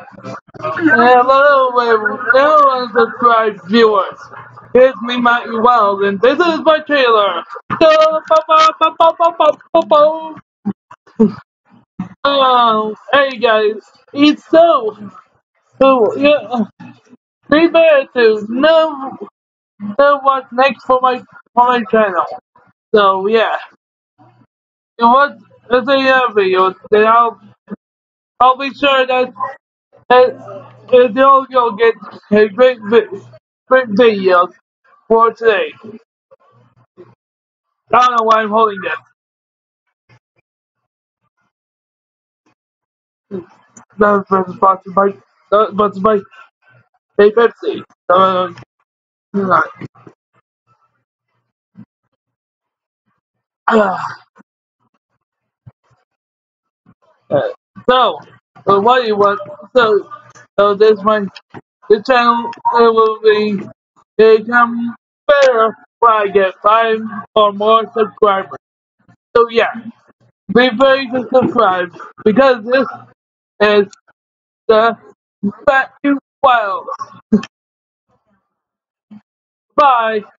Hello, unsubscribed viewers. It's me, Matthew Wells, and this is my trailer. Hey guys, it's yeah, prepare to know what's next for my channel. So yeah, and what let's say video, then I'll be sure that you'll get a great videos for today. I don't know why I'm holding this. That was sponsored by Pepsi. Uh, uh, so, what you want? So this channel will become better when I get 5 or more subscribers. So yeah, be ready to subscribe because this is the Fat Wild. Bye.